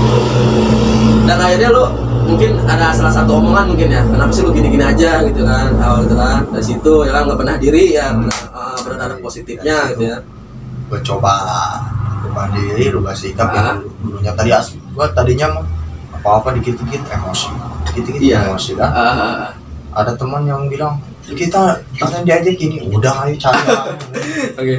Dan akhirnya lu mungkin ada salah satu omongan mungkin ya, kenapa sih lu gini-gini aja gitu kan, awal gitu kan, dari situ ya kan nggak pernah diri ya, hmm. uh, benar-benar positifnya gitu ya. Gue coba rubah diri, rubah sikap yang dulunya tadi asli, gue tadinya mau apa-apa dikit-dikit emosi, dikit-dikit iya. emosi kan. Uh. Ada teman yang bilang kita nanti diajak gini, udah ayo cari. Oke.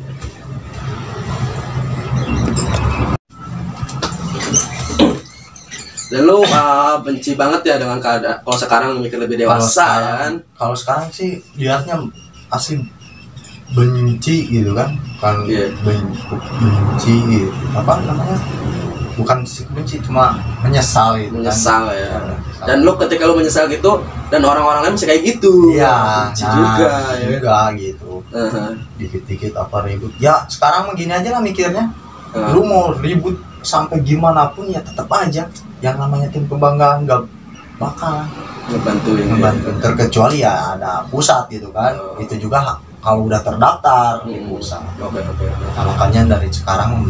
Dan lu uh, benci banget ya dengan keadaan kalau sekarang mikir lebih dewasa ya kan? Kalau sekarang sih lihatnya asli benci gitu kan, kan yeah. ben, benci gitu. Apa namanya? Bukan benci, cuma menyesal gitu. Menyesal kan? ya. Menyesal. Dan lu ketika lu menyesal gitu dan orang-orang lain masih kayak gitu. Iya. Benci nah, juga. Juga ya. Gitu. Uh-huh. Dikit-dikit apa ribut. Ya sekarang begini aja lah mikirnya. Uh-huh. Lu mau ribut sampai gimana pun ya tetap aja yang namanya tim kebanggaan nggak bakal ngebantuin ngebantuin ya. Terkecuali ya ada pusat gitu kan. Oh. Itu juga kalau udah terdaftar hmm. di pusat. Oke okay, oke. Okay. Nah, makanya dari sekarang mending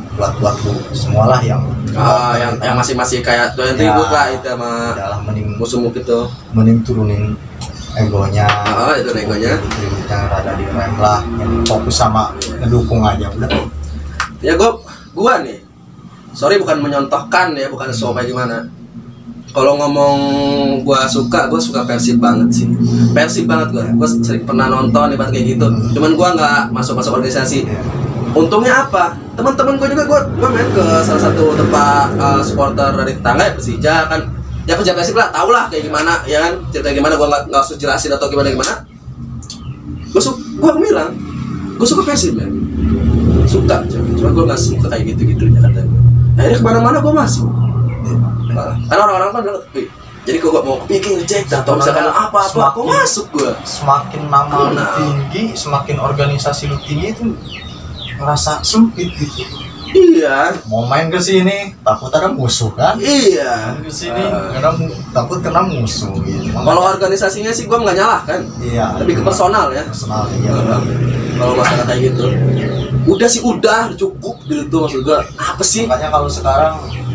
buat buat lu semualah yang ah yang yang masih masih kayak doyan ya, ribut lah itu sama mending musuh gitu, mending turunin egonya, ah itu egonya, ributnya rada direm lah, yang fokus sama ngedukung aja udah. Ya gua gua nih, sorry bukan menyontohkan ya, bukan so kayak gimana. Kalau ngomong gua suka, gua suka Persib banget sih, Persib banget gua, gua sering pernah nonton ibarat kayak gitu. Cuman gua nggak masuk masuk organisasi. Untungnya apa? Teman-teman gue juga gue gue main ke salah satu tempat uh, supporter dari tetangga ya Persija kan, ya pejabat Persib lah, tau lah kayak gimana ya kan, cerita gimana gue nggak nggak usah jelasin atau gimana gimana. Gue su gue bilang gue suka Persib ya, suka, cuma gue nggak suka kayak gitu gitunya kata gue. Akhirnya kemana-mana gue masuk. Nah, karena orang-orang kan bilang, jadi kok gue mau bikin cek atau misalkan apa-apa, gue masuk gue. Semakin nama lu tinggi, semakin organisasi lu tinggi itu ngerasa sempit gitu. Iya. Mau main ke sini takut ada musuh kan? Iya. Main ke sini uh, karena takut kena musuh. Gitu. Kalau organisasinya sih gua nggak nyalah kan. Iya. Lebih ke personal ya. Personal iya. Uh, kalau masalah kayak gitu, udah sih udah cukup gitu tuh maksud gua. Apa sih? Makanya kalau sekarang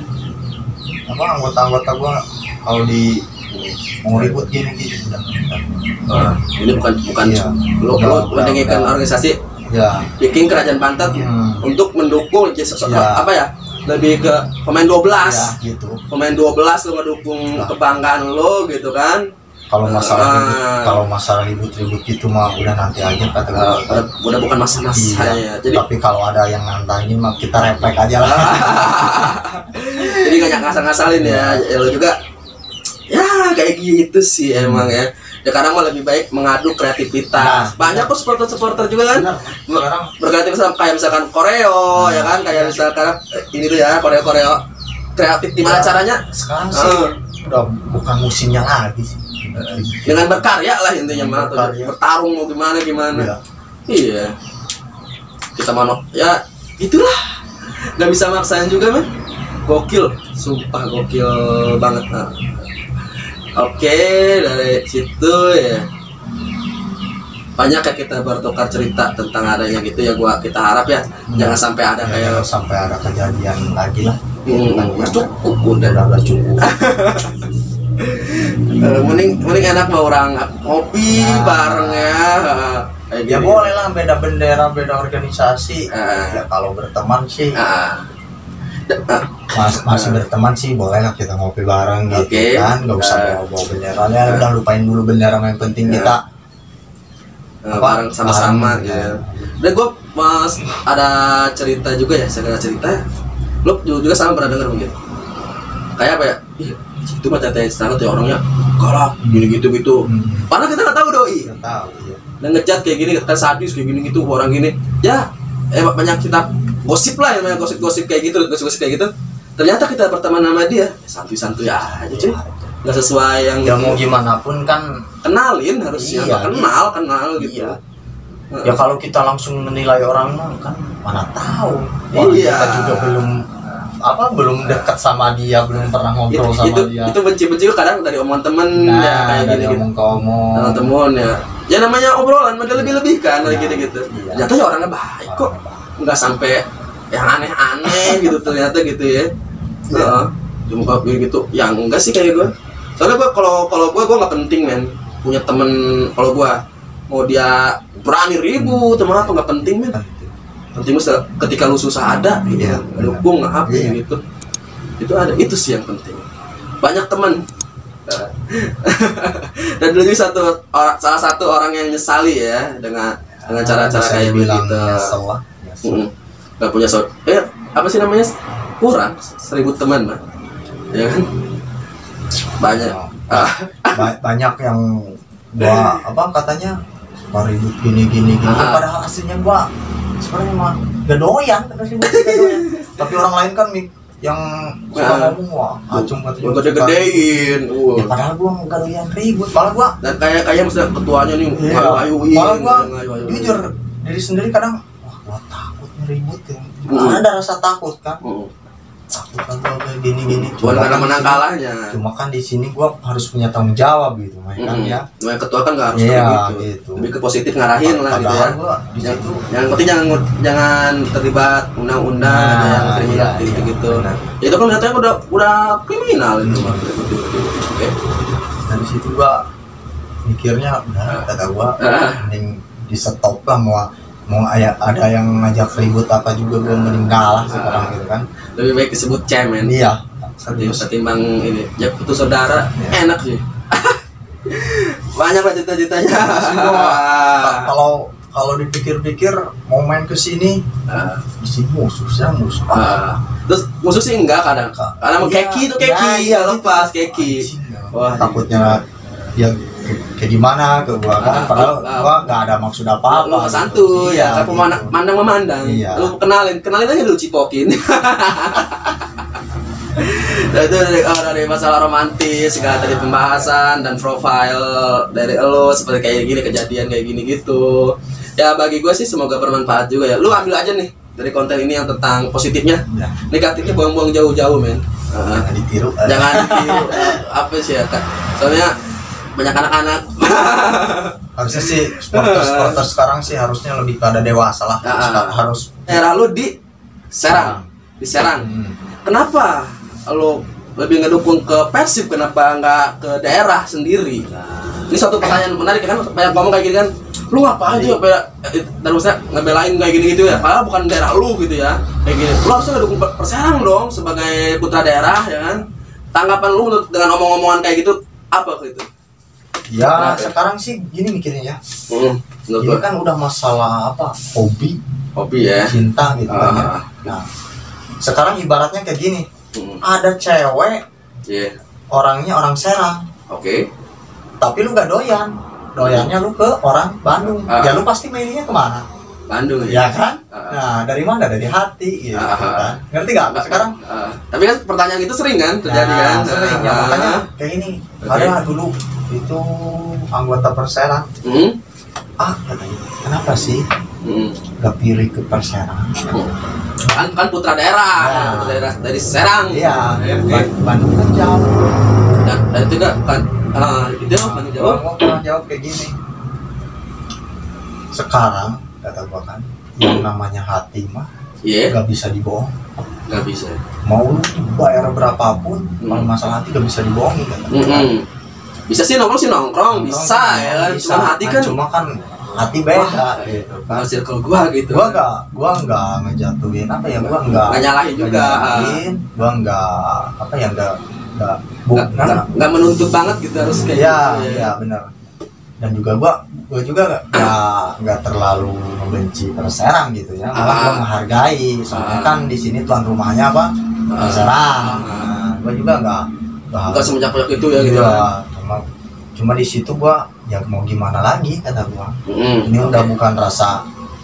apa anggota-anggota gua kalau di mau ribut gini gitu udah. Uh, ini bukan bukan iya. lo lo mendengarkan organisasi. Ya. Bikin kerajaan pantat hmm. untuk mendukung ya. apa ya, lebih ke pemain dua belas ya, gitu. Pemain dua belas lo ngedukung nah. kebanggaan lo gitu kan. Kalau masalah uh, ribut, kalau masalah ribut-ribut gitu mah udah nanti aja kata uh, udah, udah bukan masa-masa iya. ya. Jadi tapi kalau ada yang nantangin mah kita refleks aja lah. Jadi gak ngasal-ngasalin ya. Ya lo juga ya kayak gitu sih hmm. emang ya. Ya kadang mah lebih baik mengadu kreativitas. Nah, banyak kok supporter-supporter juga kan. Benar. Berkreativitas kayak misalkan koreo, nah, ya kan, kayak misalkan ini tuh ya, koreo-koreo kreatif gimana ya, caranya? Sekarang sih uh, udah bukan musimnya lagi sih. Dengan berkarya lah intinya mah, bertarung mau gimana gimana. Ya. Iya. Kita mau ya itulah. Gak bisa maksain juga, men. Gokil, sumpah gokil banget. Nah. Oke, dari situ ya banyak ya kita bertukar cerita tentang adanya gitu ya, gua kita harap ya hmm. jangan sampai ada ya, kayak sampai ada kejadian lagi lah. Hmm, ya, cukup udah udah cukup. uh, mending mending enak bawa orang ngopi nah, bareng ya. Uh, ya gitu. Boleh lah beda bendera, beda organisasi. Uh, ya kalau berteman sih. Uh, Mas, masih berteman sih boleh lah kita ngopi bareng gitu okay. kan, nggak usah bawa bawa benderanya, uh, udah lupain dulu bendera yang penting uh, kita uh, bareng sama-sama gitu. Ya. Dan gue mas ada cerita juga ya, saya cerita lo juga sama pernah dengar begitu kayak apa ya, ih itu mah teteh istana tuh orangnya galak gini gitu gitu hmm. padahal kita nggak tahu doi nggak tahu ya. Dan ngejat kayak gini kan sadis kayak gini gitu orang gini ya, eh banyak kita gosip lah, yang namanya gosip-gosip kayak gitu, gosip-gosip kayak gitu. Ternyata kita berteman sama dia, santuy-santuy aja cuy. Nggak sesuai yang ya mau gimana pun kan kenalin harusnya, iya, kenal, iya. kenal gitu. Iya. Ya kalau kita langsung menilai orang kan mana tahu. Iya. Kita juga belum apa belum dekat sama dia, belum pernah ngobrol itu, sama itu, dia. Itu benci-benci kadang dari omongan temen nah, ya kayak dari gini omong ke omong. Nah, temen ya. Ya namanya obrolan, ada lebih-lebihkan nah, kayak gitu-gitu. Iya. Ternyata ya orangnya baik kok. Nggak sampai yang aneh-aneh gitu ternyata gitu ya. Heeh. Cuma gitu. Yang enggak sih kayak gue. Soalnya gue kalau kalau gue gue nggak penting men punya temen, kalau gue mau dia berani ribut teman apa nggak penting men. Penting mesti ketika lu susah ada gitu, ya, dukung apa iya. gitu. Itu ada, itu sih yang penting. Banyak teman. Dan dulu satu orang, salah satu orang yang nyesali ya dengan dengan cara-cara kayak begitu. Hmm. Gak punya so, eh apa sih namanya, kurang seribu teman mah, ya kan? Banyak, oh, ba- banyak yang gua apa katanya ribut gini gini gini, ah. padahal aslinya gua sebenarnya mah gak doyan, ribut gak doyan. Tapi orang lain kan yang suka nah, ngomong wah, acung katanya gede-gedein. Uh. Ya padahal gua gak doyan ribut, malah gua dan kayak kayak misalnya ketuanya nih, iya. ngayu-ngayuin. Malah gua jujur diri sendiri kadang wah gua takut ribut ya. Uh. Karena ada rasa takut kan. Uh. Tapi bukan gua kayak gini-gini. Cuma karena menang kalahnya. Cuma kan di sini gua harus punya tanggung jawab gitu, kan mm-hmm. ya. Nah, ketua kan nggak harus ya, kayak gitu. gitu. Lebih ke positif ngarahin lah gitu ya. Gua di yang, situ yang penting jangan jangan terlibat undang-undang nah, yang kriminal iya, gitu-gitu. Iya, ya, itu kan katanya udah udah kriminal itu mah. Oke. Nah, di situ gua mikirnya udah kata gua mending di stop lah, mau mau ada ada yang ngajak ribut apa juga gua mending kalah sekarang gitu kan. Lebih baik disebut cemen. Iya. Ketimbang ini ya putus saudara ya. Enak sih. Banyak lah cita-citanya. Kalau kalau dipikir-pikir mau main ke sini, uh, di sini musuh sih musuh. Uh, terus musuh sih enggak kadang. Karena mau iya, keki itu keki ya, ya lepas keki. Wah, takutnya dia kayak gimana ke gua kan, uh, padahal uh, gua nggak ada maksud apa-apa. Lu santuy ya, kan pemandang gitu. Mandang memandang. Iya. Lu kenalin, kenalin aja dulu cipokin. Nah, itu dari, oh, dari masalah romantis, segala tadi pembahasan dan profile dari lo seperti kayak gini, kejadian kayak gini gitu. Ya bagi gue sih semoga bermanfaat juga ya. Lu ambil aja nih dari konten ini yang tentang positifnya, ya. Negatifnya buang-buang jauh-jauh men. Uh, jangan ditiru. Jangan ditiru. Apa sih ya kak? Soalnya banyak anak-anak. Harusnya sih supporter-supporter sekarang sih harusnya lebih pada dewasa lah. Uh, harus. Era lu di Serang, di Serang. Hmm. Kenapa lo lebih ngedukung ke Persib, kenapa nggak ke daerah sendiri? Nah, ini suatu pertanyaan menarik kan, banyak ngomong kayak gini kan, lu ngapain sih bela, dan maksudnya ngebelain kayak gini gitu ya, padahal bukan daerah lu gitu ya, kayak gini. Lu harusnya ngedukung Perserang dong sebagai putra daerah ya kan? Tanggapan lu dengan omong-omongan kayak gitu apa gitu? Ya nah, sekarang sih gini mikirnya ya, hmm, ini kan udah masalah apa, hobi, hobi ya, cinta gitu uh. kan ya. Nah sekarang ibaratnya kayak gini. Hmm. Ada cewek, yeah. Orangnya orang Serang, oke. Okay. Tapi lu gak doyan, doyannya lu ke orang Bandung, uh. Ya lu pasti milihnya kemana? Bandung ya, ya kan? Uh. Nah dari mana? Dari hati, gitu uh. kan? Ngerti gak? Uh. Sekarang? Uh. Tapi kan pertanyaan itu sering kan terjadi nah, kan? Sering, uh. ya makanya kayak gini. Okay. Ada dulu itu anggota Perserang, hmm? Ah katanya, kenapa sih? Hmm. Gak pilih ke Perserang? Hmm. Kan, kan putra daerah, ya. Putra daerah dari Serang. Iya. Okay. Bandung kan jauh. Dan, dan itu enggak kan, uh, itu nah, Bandung jauh. Gua pernah jawab kayak gini. Sekarang kata gua kan, yang namanya hati mah, yeah. Gak bisa dibohong. Gak bisa. Mau lu bayar berapapun, hmm. Kalau masalah hati gak bisa dibohongi kan. Hmm. Bisa sih nongkrong sih nongkrong, nongkrong bisa ya kan. Cuma hati kan. Cuma kan hati beda gitu kan. Circle gua gitu. Gua enggak, gua enggak ngejatuhin apa ya, gua enggak. Enggak nyalahin juga. Nyalahin, gua enggak apa ya enggak enggak enggak enggak menuntut banget gitu harus kayak ya, gitu. Iya, ya, benar. Dan juga gua gua juga enggak enggak terlalu membenci Perserang gitu ya. Malah gua menghargai. Soalnya kan di sini tuan rumahnya apa? Perserang. Nah, gua juga enggak enggak semenjak itu ya gitu. Ya, cuma cuma di situ gua ya mau gimana lagi kata gua. Mm, ini okay. Udah bukan rasa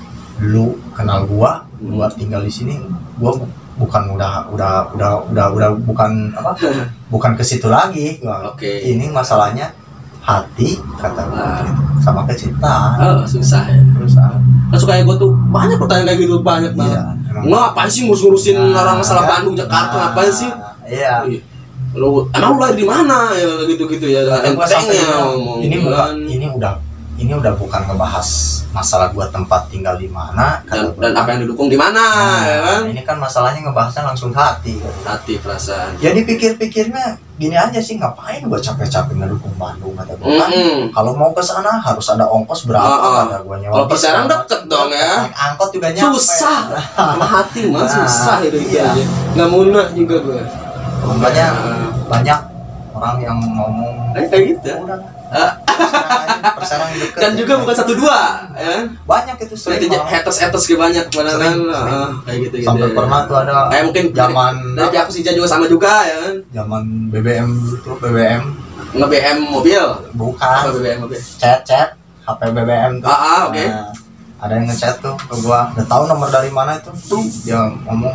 lu kenal gua, mm. Gua tinggal di sini, gua bu bukan udah udah udah udah udah bukan apa? Bukan ke situ lagi gua. Okay. Ini masalahnya hati kata gua uh. gitu. Sama kecintaan. Oh, susah ya. Susah. Langsung kayak gua tuh banyak pertanyaan kayak gitu banyak banget. Iya, ngapain sih ngurus-ngurusin nah, orang masalah ya, Bandung, Jakarta nah, ngapain sih? Iya. Lu emang lu lahir di mana ya gitu-gitu ya dengan entengnya ngomong ini bukan ini udah ini udah bukan ngebahas masalah gua tempat tinggal di mana dan, dan apa yang didukung di mana nah, ya kan ini kan masalahnya ngebahasnya langsung hati hati perasaan jadi pikir-pikirnya gini aja sih, ngapain gua capek-capek ngedukung Bandung kata gua kan mm -hmm. Kalau mau ke sana harus ada ongkos berapa oh, oh. Kata gua nyewa kalau Perserang deket dong ya naik angkot juga nyampe susah sama hati mah nah, susah itu iya. Aja nggak mudah juga gua makanya uh, banyak orang yang ngomong kayak gitu. Udah, uh. Perserang deket. Dan juga bukan satu dua, ya. Banyak itu sering. Haters haters ke banyak mana uh, kayak gitu. Sampai gitu, pernah ya. Tuh ada. Kayak mungkin zaman. Dari pihak Persija juga sama juga ya kan. Zaman B B M itu B B M. Nge B M mobil. Bukan. Apa B B M mobil? Chat chat H P B B M tuh. Ah, ah oke. Okay. Nah, ada yang ngechat tuh ke gua. Udah tahu nomor dari mana itu? Tuh dia ngomong.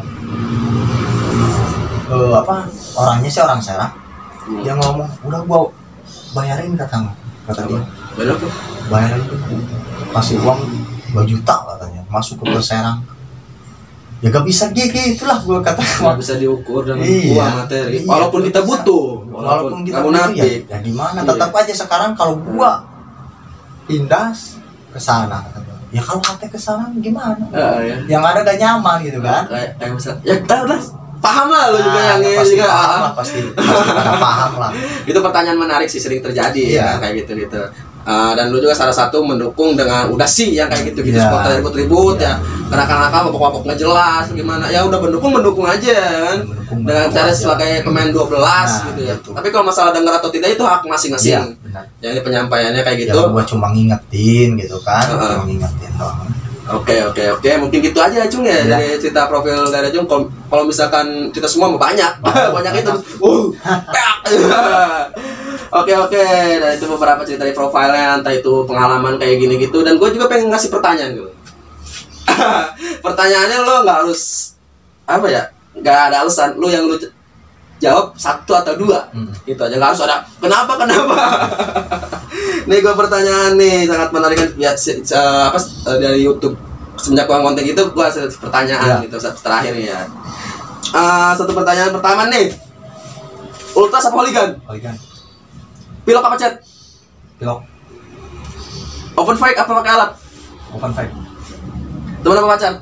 Uh, apa orangnya sih orang Serang, hmm. Dia ngomong udah gua bayarin kata kata dia bayar apa? Bayarin tuh kasih uang dua juta katanya masuk ke Serang ya gak bisa gigi itulah gua kata nggak bisa diukur dengan iya, buah materi iya, walaupun kita bisa. butuh walaupun, walaupun kita kamu butuh nabi ya, ya gimana iya. Tetap aja sekarang kalau gua pindah ke sana ya kalau hati ke sana gimana uh, ya. yang ada gak nyaman gitu kan kayak kayak misal ya udah paham lah lu nah, juga yang ya, ini pasti juga paham lah pasti pasti pada paham lah itu pertanyaan menarik sih sering terjadi iya. ya kayak gitu gitu uh, dan lu juga salah satu mendukung dengan udah sih yang kayak gitu gitu iya. supporter ribut-ribut iya. ya karena nakal mabok-mabok nggak jelas gimana ya udah mendukung mendukung aja kan mendukung, dengan cara sebagai pemain dua belas nah, gitu ya gitu. tapi kalau masalah dengar atau tidak itu hak masing-masing iya, benar. ya ini penyampaiannya kayak gitu ya gua cuma ngingetin gitu kan uh-huh. cuma ngingetin doang. Oke oke oke mungkin gitu aja Cung ya, ya. Dari cerita profil dari Cung. Kalau misalkan kita semua mau banyak banyak, banyak itu. Uh. Oke oke dan itu beberapa cerita di profilnya entah itu pengalaman kayak gini gitu dan gue juga pengen ngasih pertanyaan gitu. Pertanyaannya lo nggak harus apa ya nggak ada alasan lo yang lo jawab satu atau dua hmm. gitu aja nggak harus ada kenapa kenapa. Nih gue pertanyaan nih sangat menarik kan ya apa dari YouTube semenjak gua konten itu gua ada pertanyaan ya. Gitu terakhir nih ya. Uh, satu pertanyaan pertama nih. Ultras apa Hooligan? Hooligan. Pilok apa chat? Pilok. Open fight apa pakai alat? Open fight. Teman apa pacar?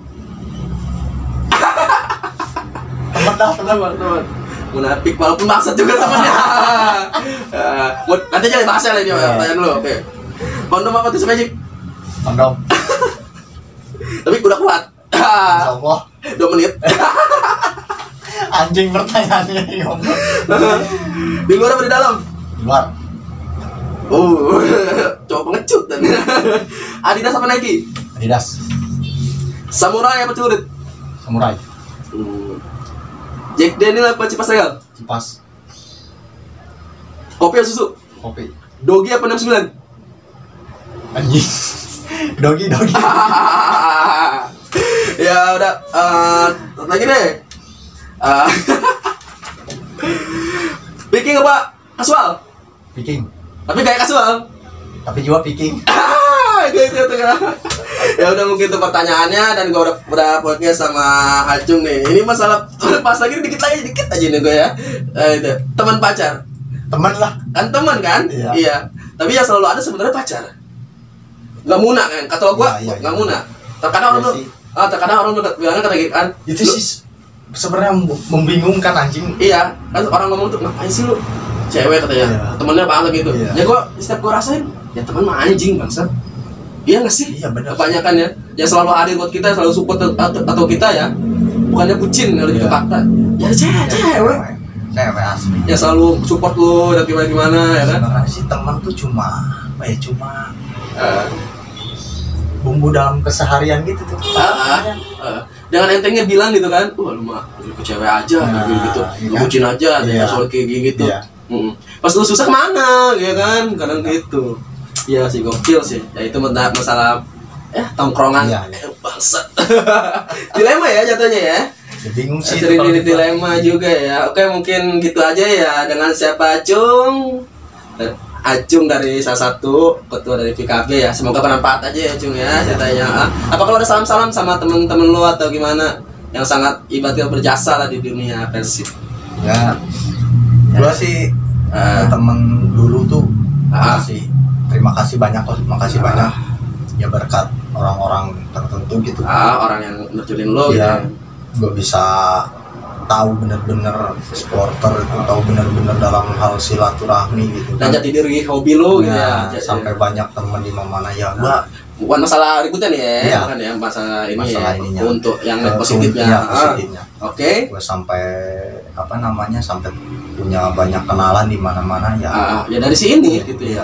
Teman dah teman teman. Munafik walaupun maksud juga temannya. uh, nanti jadi bahasa lah ini yeah. Pertanyaan dulu, oke. Okay. Kondom apa tisu magic? Kondom. Tapi udah kuat. Insyaallah. Dua menit. Anjing pertanyaannya di luar apa di dalam? Di luar. Oh, coba pengecut dan. Adidas apa Nike? Adidas. Samurai apa celurit? Samurai. Hmm. Jack Daniel apa Cipas Regal? Cipas. Kopi atau susu? Kopi. Dogi apa enam puluh sembilan? Anjing. Dogi dogi. Ya udah uh, lagi deh. Uh, Picking apa kasual? Picking. Tapi kayak kasual. Tapi juga picking. Gitu gitu kan. Ya udah mungkin itu pertanyaannya dan gue udah udah podcast sama Acung nih. Ini masalah pas lagi dikit lagi dikit aja nih gue ya. Uh, itu teman pacar. Teman lah. Kan teman kan? Iya. Iya. Tapi yang selalu ada sebenarnya pacar. Gak muna kan? Kata gue ya, iya, gak iya. muna. Terkadang orang tuh, ah terkadang orang tuh bilangnya kata gitu kan. Itu sih sebenarnya membingungkan anjing. Iya. Kan orang ngomong tuh ngapain sih lu? Cewek katanya. Iya. Temennya banget gitu. Iya. Ya gue setiap gue rasain, ya teman mah anjing bangsa. Iya nggak sih? Iya benar. Kebanyakan ya, yang selalu hadir buat kita, selalu support atau, atau kita ya, bukannya bucin kalau gitu kata. Ya cewek, cewek. Cewek asli. Ya selalu support lu dan gimana gimana ya kan? Sebenarnya sih teman tuh cuma, apa ya cuma uh, bumbu dalam keseharian gitu tuh. Uh, uh, uh. Dengan entengnya bilang gitu kan, wah lu mah ke cewek aja nah, gitu, lu iya. Bucin aja, iya. Soal kayak gitu. Iya. Hmm. Pas lu susah kemana, ya kan? Kadang gitu. Iya sih gokil sih. Ya itu masalah ya tongkrongan iya, iya. Bangsat. Dilema ya jatuhnya ya. Ya bingung sih. Sering di dilema juga ya. Oke mungkin gitu aja ya dengan siapa Acung. Acung dari salah satu ketua dari P K B ya. Semoga bermanfaat aja ya Acung ya ceritanya. Apa kalau ada salam-salam sama teman-teman lo atau gimana yang sangat ibaratnya berjasa lah di dunia Persib? Ya. Gua sih uh, temen dulu tuh uh, sih. Terima kasih banyak loh, terima kasih uh, banyak. Ya berkat orang-orang tertentu gitu. Ah, orang yang nerjunin lo ya, gitu. Gue bisa tahu bener-bener supporter itu, tahu bener-bener dalam hal silaturahmi gitu. Dan jati diri hobi lo gitu ya. ya sampai ya. Banyak teman di mana ya gua. Bukan masalah ributnya nih ya, ya. Bukan ya masalah ini masalah ya. Ininya. Untuk yang uh, positifnya. Ya, positifnya. Ah. Oke. Okay. Gue sampai apa namanya sampai punya banyak kenalan di mana-mana ya. Ah, ya dari sini gitu ya.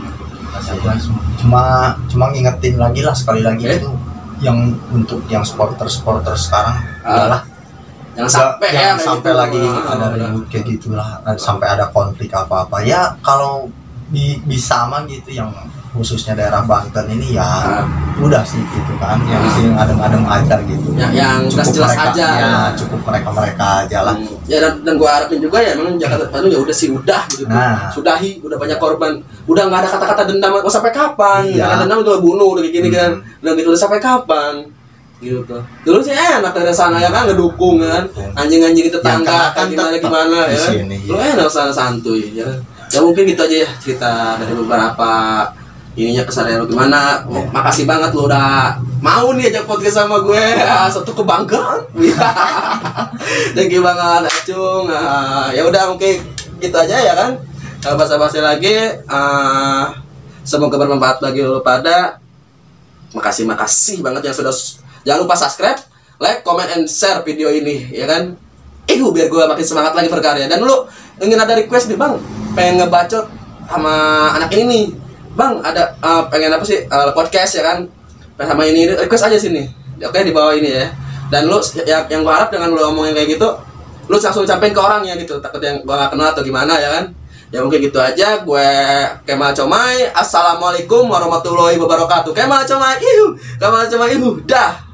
Ya, cuma cuma ngingetin lagi lah sekali lagi okay. Itu yang untuk yang supporter-supporter sekarang adalah jangan sampai ya gitu. Sampai lagi oh, ada ribut kayak gitulah, sampai ada konflik apa-apa ya. Kalau bi bisa mah gitu yang khususnya daerah Banten ini ya uh. udah sih gitu kan yang uh. sering adem-adem aja gitu ya, yang jelas-jelas aja ya, ya cukup mereka-mereka aja lah hmm. Ya dan, dan gua harapin juga ya memang Jakarta Bandung ya udah sih udah gitu nah. Sudahi udah banyak korban udah nggak ada kata-kata dendam mau sampai kapan iya. Karena dendam itu bunuh udah kayak gini hmm. Kan udah gitu udah sampai kapan gitu. Dulu sih enak dari sana ya kan, ngedukung kan, anjing-anjing tetangga kan gimana gimana ya kan. Lu enak sana santuy ya. Ya mungkin gitu aja ya cerita dari beberapa ininya kesadaran lu gimana. Oh, makasih banget lu udah mau nih ajak podcast sama gue. Ah, satu kebanggaan. Thank you banget Acung. Ah, ya udah mungkin gitu aja ya kan. Kalau basa-basi lagi, uh, semoga bermanfaat bagi lu pada. Makasih makasih banget yang sudah. Jangan lupa subscribe, like, comment, and share video ini ya kan. Eh biar gue makin semangat lagi berkarya. Dan lu ingin ada request nih bang, pengen ngebacot sama anak ini nih bang, ada uh, pengen apa sih uh, podcast ya kan, sama ini request aja sini, oke di bawah ini ya. Dan lu yang, yang gue harap dengan lu ngomongin kayak gitu, lu langsung sampein ke orang ya gitu, takut yang gue gak kenal atau gimana ya kan. Ya mungkin gitu aja. Gue Kemal Comai. Assalamualaikum warahmatullahi wabarakatuh. Kemal Comai, ihu Kemal Comai, ihu dah.